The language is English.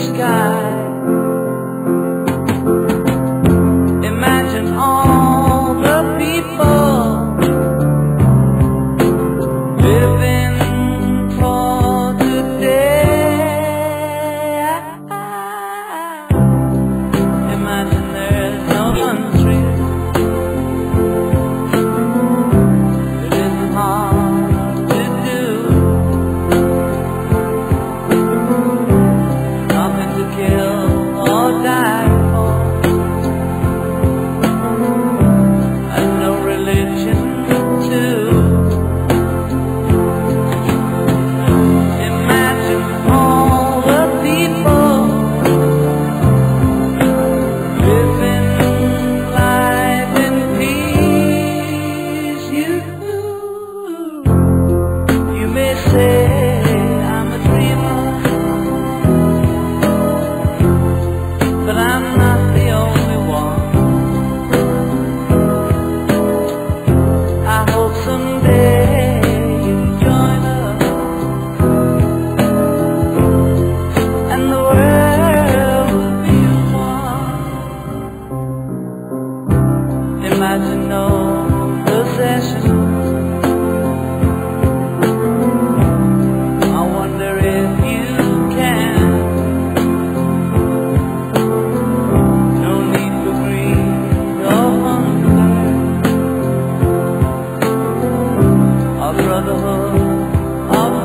sky. Imagine all the people living for today. Imagine there's no country. It isn't hard to do. Nothing to kill or die for, and no religion too. Imagine all the people living life in peace. You may say I'm a dreamer, but I'm not the only one. I hope someday you'll join us, and the world will be one. Imagine no possessions. I wonder if you can. No need for greed or hunger, or brotherhood or